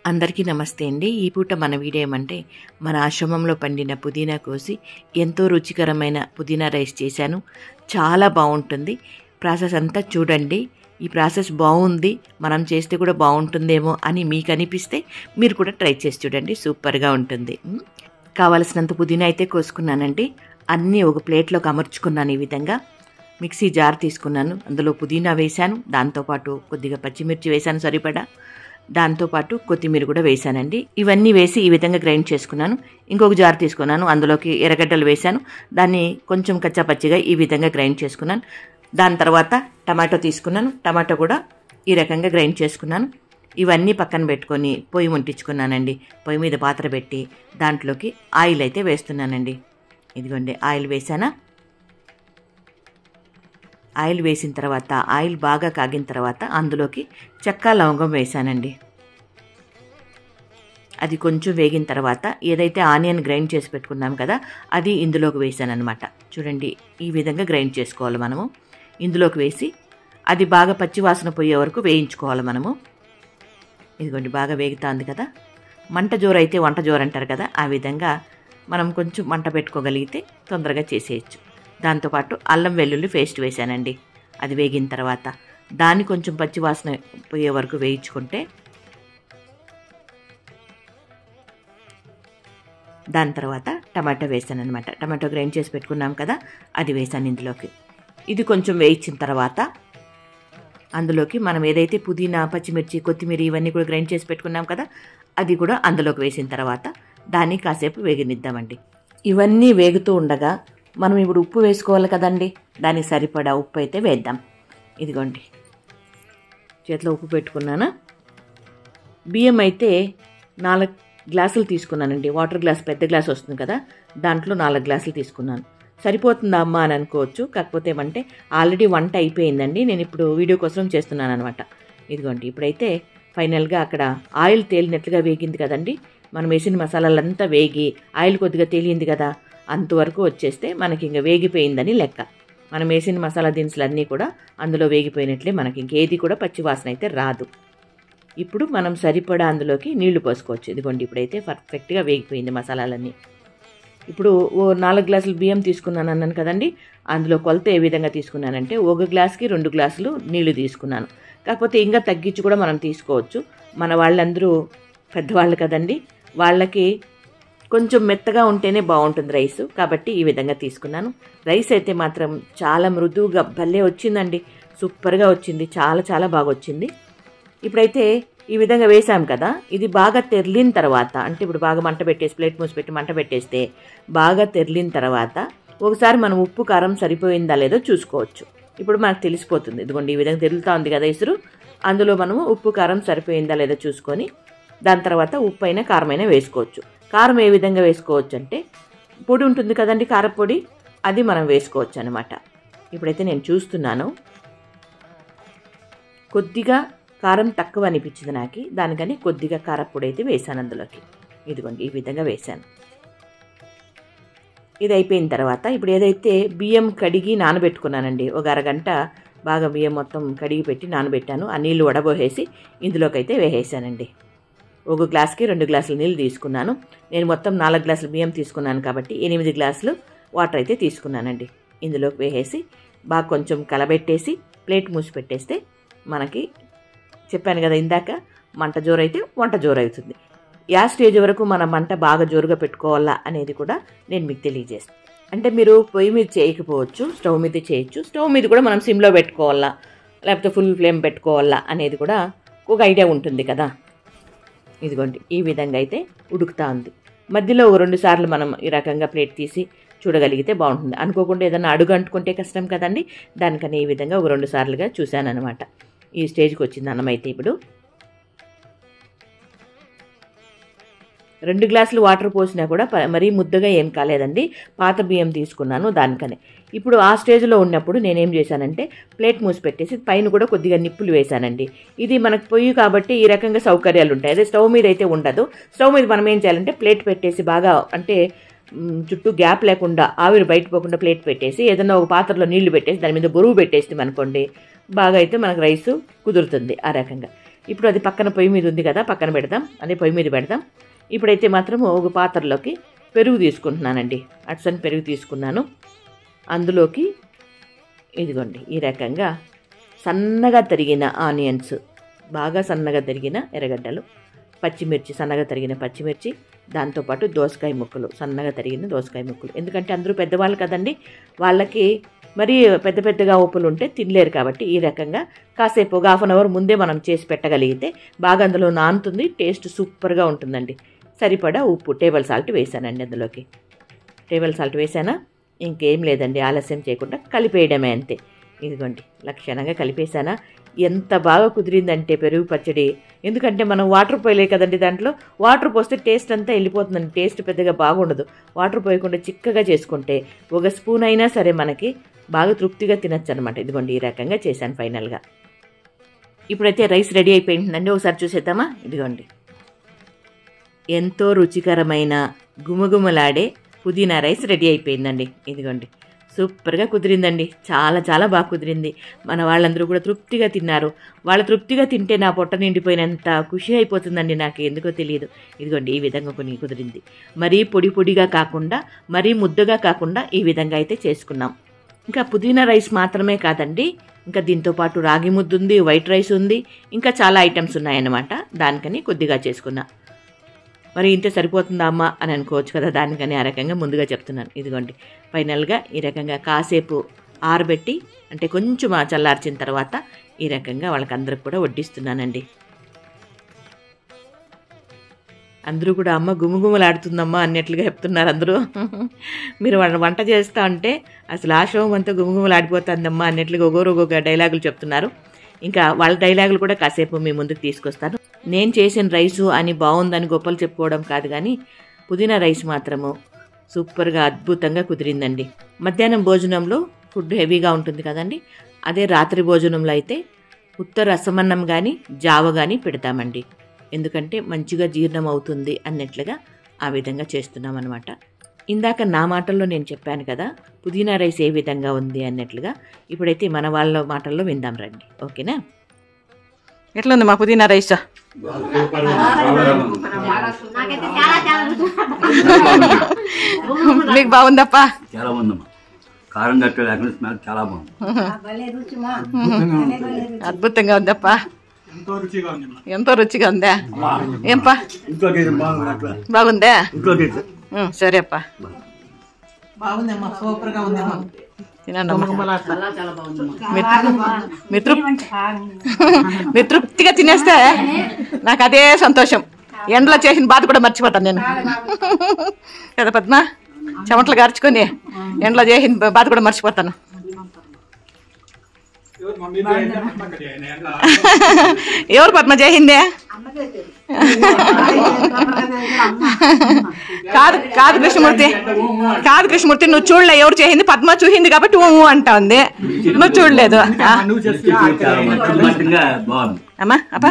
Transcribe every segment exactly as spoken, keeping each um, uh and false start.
అందరికీ నమస్తే అండి. ఈ పూట మన వీడియో ఏమంటే మన ఆశ్రమంలో పండిన పుదీనా కోసి ఎంతో రుచికరమైన పుదీనా రైస్ చేశాను. చాలా బాగుంటుంది. ప్రాసెస్ అంతా చూడండి. ఈ ప్రాసెస్ బాగుంది, మనం చేస్తే కూడా బాగుంటుందేమో అని మీకు అనిపిస్తే మీరు కూడా ట్రై చేసి చూడండి. సూపర్గా ఉంటుంది. కావలసినంత పుదీనా అయితే కోసుకున్నానండి. అన్నీ ఒక ప్లేట్లోకి అమర్చుకున్నాను. ఈ విధంగా మిక్సీ జార్ తీసుకున్నాను. అందులో పుదీనా వేశాను, దాంతోపాటు కొద్దిగా పచ్చిమిర్చి వేశాను సరిపడా, దాంతోపాటు కొత్తిమీర కూడా వేసానండి. ఇవన్నీ వేసి ఈ విధంగా గ్రైండ్ చేసుకున్నాను. ఇంకొక జార్ తీసుకున్నాను, అందులోకి ఎర్రగడ్డలు వేశాను, దాన్ని కొంచెం కచ్చాపచ్చిగా ఈ విధంగా గ్రైండ్ చేసుకున్నాను. దాని తర్వాత టమాటో తీసుకున్నాను, టమాటో కూడా ఈ రకంగా గ్రైండ్ చేసుకున్నాను. ఇవన్నీ పక్కన పెట్టుకొని పొయ్యి ముట్టించుకున్నానండి. పొయ్యి మీద పాత్ర పెట్టి దాంట్లోకి ఆయిల్ అయితే వేస్తున్నానండి. ఇదిగోండి ఆయిల్ వేసానా. ఆయిల్ వేసిన తర్వాత ఆయిల్ బాగా కాగిన తర్వాత అందులోకి చెక్క లవంగం వేసానండి. అది కొంచెం వేగిన తర్వాత ఏదైతే ఆనియన్ గ్రైండ్ చేసి పెట్టుకున్నాం కదా అది ఇందులోకి వేసాను అనమాట. చూడండి ఈ విధంగా గ్రైండ్ చేసుకోవాలి మనము. ఇందులోకి వేసి అది బాగా పచ్చివాసన పోయే వరకు వేయించుకోవాలి మనము. ఇదిగోండి బాగా వేగుతుంది కదా. మంట జోరు అయితే వంట జోరు అంటారు కదా, ఆ విధంగా మనం కొంచెం మంట పెట్టుకోగలిగితే తొందరగా చేసేయచ్చు. దాంతోపాటు అల్లం వెల్లుల్లి పేస్ట్ వేసానండి. అది వేగిన తర్వాత దాన్ని కొంచెం పచ్చివాసన పోయే వరకు వేయించుకుంటే దాని తర్వాత టమాటో వేసాను అనమాట. టమాటో గ్రైండ్ చేసి పెట్టుకున్నాం కదా అది వేసాను ఇందులోకి. ఇది కొంచెం వేయించిన తర్వాత అందులోకి మనం ఏదైతే పుదీనా పచ్చిమిర్చి కొత్తిమీర ఇవన్నీ కూడా గ్రైండ్ చేసి పెట్టుకున్నాం కదా అది కూడా అందులోకి వేసిన తర్వాత దాన్ని కాసేపు వేగనిద్దామండి. ఇవన్నీ వేగుతూ ఉండగా మనం ఇప్పుడు ఉప్పు వేసుకోవాలి కదండి, దానికి సరిపడా ఉప్పు అయితే వేద్దాం. ఇదిగోండి చేతిలో ఉప్పు పెట్టుకున్నాను. బియ్యం అయితే నాలుగు గ్లాసులు తీసుకున్నానండి. వాటర్ గ్లాస్ పెద్ద గ్లాస్ వస్తుంది కదా, దాంట్లో నాలుగు గ్లాసులు తీసుకున్నాను. సరిపోతుందా అమ్మ అని అనుకోవచ్చు. కాకపోతే ఏమంటే ఆల్రెడీ వంట అయిపోయిందండి, నేను ఇప్పుడు వీడియో కోసం చేస్తున్నాను అనమాట. ఇదిగోండి ఇప్పుడైతే ఫైనల్గా అక్కడ ఆయిల్ తేలినట్లుగా వేగింది కదండి. మనం వేసిన మసాలాలంతా వేగి ఆయిల్ కొద్దిగా తేలింది కదా, అంతవరకు వచ్చేస్తే మనకి ఇంకా వేగిపోయిందని లెక్క. మనం వేసిన మసాలా దినుసులు అన్నీ కూడా అందులో వేగిపోయినట్లే, మనకి ఇంకేది కూడా పచ్చివాసన అయితే రాదు. ఇప్పుడు మనం సరిపడా అందులోకి నీళ్లు పోసుకోవచ్చు. ఇదిగోండి ఇప్పుడైతే పర్ఫెక్ట్గా వేగిపోయింది మసాలాలన్నీ. ఇప్పుడు ఓ నాలుగు గ్లాసులు బియ్యం తీసుకున్నాను అన్నాను కదండి, అందులో కొలత ఏ విధంగా తీసుకున్నానంటే ఒక గ్లాస్కి రెండు గ్లాసులు నీళ్లు తీసుకున్నాను. కాకపోతే ఇంకా తగ్గించి కూడా మనం తీసుకోవచ్చు. మన వాళ్ళందరూ పెద్దవాళ్ళు కదండి, వాళ్ళకి కొంచెం మెత్తగా ఉంటేనే బాగుంటుంది రైస్, కాబట్టి ఈ విధంగా తీసుకున్నాను. రైస్ అయితే మాత్రం చాలా మృదువుగా భలే వచ్చిందండి. సూపర్గా వచ్చింది, చాలా చాలా బాగా వచ్చింది. ఇప్పుడైతే ఈ విధంగా వేసాం కదా, ఇది బాగా తెరిలిన తర్వాత, అంటే ఇప్పుడు బాగా మంట పెట్టేసి ప్లేట్ మూసి పెట్టి మంట పెట్టేస్తే బాగా తెరిలిన తర్వాత ఒకసారి మనం ఉప్పు కారం సరిపోయిందా లేదో చూసుకోవచ్చు. ఇప్పుడు మనకు తెలిసిపోతుంది. ఇదిగోండి ఈ విధంగా తెరులుతూ ఉంది కదా ఇసురు, అందులో మనము ఉప్పు కారం సరిపోయిందా లేదో చూసుకొని దాని తర్వాత ఉప్పు అయినా కారం అయినా వేసుకోవచ్చు. కారం ఏ విధంగా వేసుకోవచ్చు అంటే పొడి ఉంటుంది కదండి కారపొడి, అది మనం వేసుకోవచ్చు అనమాట. ఇప్పుడైతే నేను చూస్తున్నాను, కొద్దిగా కారం తక్కువ అనిపించింది నాకు, దానికని కొద్దిగా కారపొడి అయితే వేసాను అందులోకి. ఇదిగోండి ఈ విధంగా వేసాను. ఇది అయిపోయిన తర్వాత ఇప్పుడు ఏదైతే బియ్యం కడిగి నానబెట్టుకున్నానండి, ఒక అరగంట బాగా బియ్యం మొత్తం కడిగి పెట్టి నానబెట్టాను. ఆ నీళ్లు వడబోసేసి ఇందులోకి అయితే వేసేసానండి. ఒక గ్లాస్కి రెండు గ్లాసులు నీళ్ళు తీసుకున్నాను. నేను మొత్తం నాలుగు గ్లాసులు బియ్యం తీసుకున్నాను కాబట్టి ఎనిమిది గ్లాసులు వాటర్ అయితే తీసుకున్నానండి. ఇందులోకి వేసేసి బాగా కొంచెం కలబెట్టేసి ప్లేట్ మూసి పెట్టేస్తే మనకి చెప్పాను కదా ఇందాక, మంట జోరు అయితే వంట జోరు అవుతుంది. యా స్టేజ్ వరకు మన మంట బాగా జోరుగా పెట్టుకోవాలా అనేది కూడా నేను మీకు తెలియజేస్తాను. అంటే మీరు పొయ్యి మీద చేయకపోవచ్చు, స్టవ్ మీద చేయొచ్చు. స్టవ్ మీద కూడా మనం సిమ్లో పెట్టుకోవాలా లేకపోతే ఫుల్ ఫ్లేమ్ పెట్టుకోవాలా అనేది కూడా ఒక ఐడియా ఉంటుంది కదా. ఇదిగోండి ఈ విధంగా అయితే ఉడుకుతా ఉంది. మధ్యలో ఒక రెండు సార్లు మనం ఈ రకంగా ప్లేట్ తీసి చూడగలిగితే బాగుంటుంది. అనుకోకుండా ఏదైనా అడుగు అంటుకుంటే కష్టం కదండి, దానికని ఈ విధంగా ఒక రెండు సార్లుగా చూశాను అనమాట. ఈ స్టేజ్కి వచ్చింది అన్నం అయితే. ఇప్పుడు రెండు గ్లాసులు వాటర్ పోసినా కూడా మరీ ముద్దగా ఏం కాలేదండి, పాత బియ్యం తీసుకున్నాను దానికనే. ఇప్పుడు ఆ స్టేజ్లో ఉన్నప్పుడు నేనేం చేశానంటే ప్లేట్ మూసి పెట్టేసి పైన కూడా కొద్దిగా నిప్పులు వేశానండి. ఇది మనకు పొయ్యి కాబట్టి ఈ రకంగా సౌకర్యాలు ఉంటాయి. అదే స్టవ్ మీద అయితే ఉండదు. స్టవ్ మీద మనం ఏం చేయాలంటే ప్లేట్ పెట్టేసి బాగా, అంటే చుట్టూ గ్యాప్ లేకుండా ఆవిరి బయట పోకుండా ప్లేట్ పెట్టేసి ఏదైనా ఒక పాత్రలో నీళ్లు పెట్టేసి దాని మీద బరువు పెట్టేస్తాం అనుకోండి, బాగా అయితే మనకు రైసు కుదురుతుంది. ఆ రకంగా ఇప్పుడు అది పక్కన పొయ్యి మీద ఉంది కదా, పక్కన పెడదాం, అదే పొయ్యి మీద పెడదాం. ఇప్పుడైతే మాత్రం ఒక పాత్రలోకి పెరుగు తీసుకుంటున్నానండి. అట్సన్ పెరుగు తీసుకున్నాను. అందులోకి ఇదిగోండి ఈ రకంగా సన్నగా తరిగిన ఆనియన్స్, బాగా సన్నగా తరిగిన ఎర్రగడ్డలు, పచ్చిమిర్చి, సన్నగా తరిగిన పచ్చిమిర్చి, దాంతోపాటు దోసకాయ ముక్కలు, సన్నగా తరిగిన దోసకాయ ముక్కలు. ఎందుకంటే అందరూ పెద్దవాళ్ళు కదండి, వాళ్ళకి మరీ పెద్ద పెద్దగా ఉప్పులు ఉంటే తినలేరు కాబట్టి ఈ రకంగా కాసేపు ఒక హాఫ్ అన్ అవర్ ముందే మనం చేసి పెట్టగలిగితే బాగా అందులో నానుతుంది, టేస్ట్ సూపర్గా ఉంటుందండి. సరిపడా ఉప్పు, టేబుల్ సాల్ట్ వేసానండి. అందులోకి టేబుల్ సాల్ట్ వేసానా, ఇంకేం లేదండి, ఆలస్యం చేయకుండా కలిపేయడమే అంతే. ఇదిగోండి లక్షణంగా కలిపేసానా. ఎంత బాగా కుదిరిందంటే పెరుగు పచ్చడి. ఎందుకంటే మనం వాటర్ పోయలే కదండి, దాంట్లో వాటర్ పోస్తే టేస్ట్ అంతా వెళ్ళిపోతుందండి, టేస్ట్ పెద్దగా బాగుండదు. వాటర్ పోయకుండా చిక్కగా చేసుకుంటే ఒక స్పూన్ అయినా సరే మనకి బాగా తృప్తిగా తినచ్చు అనమాట. ఇదిగోండి ఈ రకంగా చేశాను ఫైనల్గా. ఇప్పుడైతే రైస్ రెడీ అయిపోయిందండి, ఒకసారి చూసేద్దామా. ఇదిగోండి ఎంతో రుచికరమైన గుమగుమలాడే పుదీనా రైస్ రెడీ అయిపోయిందండి. ఇదిగోండి సూపర్గా కుదిరిందండి, చాలా చాలా బాగా కుదిరింది. మన వాళ్ళందరూ కూడా తృప్తిగా తిన్నారు. వాళ్ళు తృప్తిగా తింటే నా పొట్ట నిండిపోయినంత ఖుషి అయిపోతుందండి నాకు, ఎందుకో తెలియదు. ఇదిగోండి ఈ విధంగా కొన్ని కుదిరింది. మరీ పొడి పొడిగా కాకుండా, మరీ ముద్దగా కాకుండా ఈ విధంగా అయితే చేసుకున్నాం. ఇంకా పుదీనా రైస్ మాత్రమే కాదండి, ఇంకా దీంతోపాటు రాగి ముద్ద ఉంది, వైట్ రైస్ ఉంది, ఇంకా చాలా ఐటమ్స్ ఉన్నాయన్నమాట. దానికని కొద్దిగా చేసుకున్నా. మరి ఇంతే సరిపోతుందా అమ్మ అని అనుకోవచ్చు కదా, దానికని ఆ రకంగా ముందుగా చెప్తున్నాను. ఇదిగోండి ఫైనల్గా ఈ రకంగా కాసేపు ఆరబెట్టి, అంటే కొంచెం చల్లార్చిన తర్వాత ఈ రకంగా వాళ్ళకందరికి కూడా వడ్డిస్తున్నానండి. అందరూ కూడా అమ్మ గుమగుమలాడుతుందమ్మా అన్నట్లుగా చెప్తున్నారు అందరూ. మీరు వాళ్ళ వంట చేస్తూ ఉంటే అసలు ఆశ్రమం అంతా గుమగుమలాడిపోతుందమ్మా అన్నట్లుగా ఒక్కొరు ఒక్కొక్క డైలాగులు చెప్తున్నారు. ఇంకా వాళ్ళ డైలాగులు కూడా కాసేపు మీ ముందుకు తీసుకొస్తాను. నేను చేసిన రైసు అని బాగుందని గొప్పలు చెప్పుకోవడం కాదు, కానీ పుదీనా రైస్ మాత్రము సూపర్గా అద్భుతంగా కుదిరిందండి. మధ్యాహ్నం భోజనంలో ఫుడ్ హెవీగా ఉంటుంది కదండి, అదే రాత్రి భోజనంలో అయితే ఉత్త రసమన్నం కానీ జావ కానీ పెడతామండి. ఎందుకంటే మంచిగా జీర్ణం అవుతుంది అన్నట్లుగా ఆ విధంగా చేస్తున్నాం అనమాట. ఇందాక నా మాటల్లో నేను చెప్పాను కదా పుదీనా రైస్ ఏ విధంగా ఉంది అన్నట్లుగా, ఇప్పుడైతే మన వాళ్ళ మాటల్లో విందాం రండి. ఓకేనా? ఎట్లా ఉంది మా పుదీనా రైస్? మీకు బాగుందప్ప? చాలా బాగుందమ్మా, కారం గట్ట లేకుండా స్మెల్ చాలా బాగుంది, అద్భుతంగా ఉందప్ప, ఎంతో రుచిగా ఉందా? ఏంపా బాగుందా? సరే అప్ప మీరు తృప్తిగా తినేస్తే నాకు అదే సంతోషం. ఎండలో చేసిన బాధ కూడా మర్చిపోతాను నేను కదా పద్మ, చెమటలు గార్చుకొని ఎండలో చేసిన బాధ కూడా మర్చిపోతాను. ఎవరు పద్మ చేసిందే? కాదు కాదు కృష్ణమూర్తి, కాదు కృష్ణమూర్తి, నువ్వు చూడలే ఎవరు చేసింది. పద్మ చూసింది కాబట్టి ఊ అంటా ఉంది, నువ్వు చూడలేదు. అమ్మా అప్ప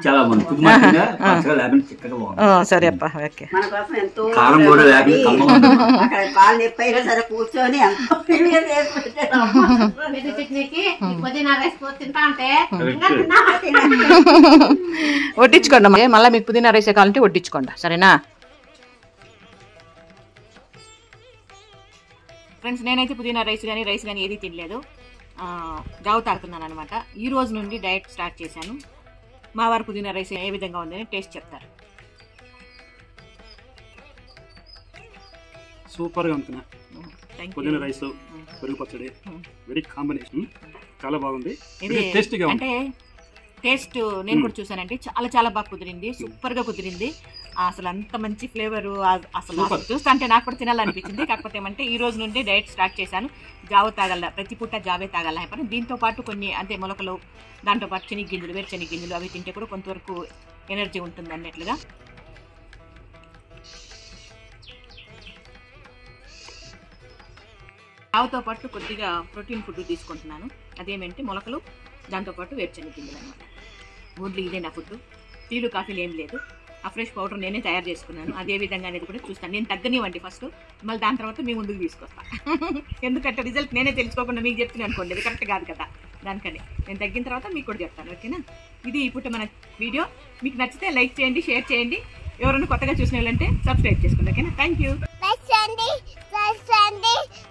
సరే అప్ప ఓకే. వడ్డించుకోండి అమ్మా, మళ్ళీ మీకు పుదీనా రైస్ కావాలంటే వడ్డించుకోండి, సరేనా ఫ్రెండ్స్? నేనైతే పుదీనా రైస్ కానీ రైస్ కానీ ఏది తినలేదు, జావ తాగుతున్నాను అనమాట. ఈ రోజు నుండి డైట్ స్టార్ట్ చేశాను. మా వారు పుదీనా రైస్ ఏ విధంగా ఉందని టేస్ట్ చెప్తారు. సూపర్గా ఉంటున్నా పుదీనా రైస్ పెరుగు పచ్చడి, వెరీ కాంబినేషన్, చాలా బాగుంది. ఇది అంటే టేస్ట్ నేను కూడా చూసానండి, చాలా చాలా బాగా కుదిరింది, సూపర్ గా కుదిరింది. అసలు అంత మంచి ఫ్లేవర్, అసలు చూస్తా అంటే నాకు కూడా తినాలనిపించింది. కాకపోతే ఏమంటే ఈ రోజు నుండి డైట్ స్టార్ట్ చేశాను. జావ తాగల, ప్రతి పూట జావే తాగల అయిపోయి, దీంతో పాటు కొన్ని అంటే మొలకలు, దాంతో పాటు శనగ గింజలు, వేరు శనగ గింజలు అవి తింటే కూడా కొంతవరకు ఎనర్జీ ఉంటుంది అన్నట్లుగా. జావతో పాటు కొద్దిగా ప్రోటీన్ ఫుడ్ తీసుకుంటున్నాను. అదేమంటే మొలకలు, దాంతోపాటు వేరుశనగ గింజలు అనమాట. ఓన్లీ ఇదే నా ఫుడ్. టీలు కాఫీలు ఏం లేదు. ఆ ఫ్రెష్ పౌడర్ నేనే తయారు చేసుకున్నాను. అదే విధంగా అనేది కూడా చూస్తాను. నేను తగ్గనివ్వండి ఫస్ట్, మళ్ళీ దాని తర్వాత మీ ముందుకు తీసుకొస్తాను. ఎందుకంటే రిజల్ట్ నేనే తెలుసుకోకుండా మీకు చెప్తున్నాను అనుకోండి, అది కరెక్ట్ కాదు కదా. దానికని నేను తగ్గిన తర్వాత మీకు కూడా చెప్తాను. ఓకేనా? ఇది ఇప్పుడు మన వీడియో. మీకు నచ్చితే లైక్ చేయండి, షేర్ చేయండి. ఎవరైనా కొత్తగా చూసిన వాళ్ళంటే సబ్స్క్రైబ్ చేసుకోండి. ఓకేనా? Thank you.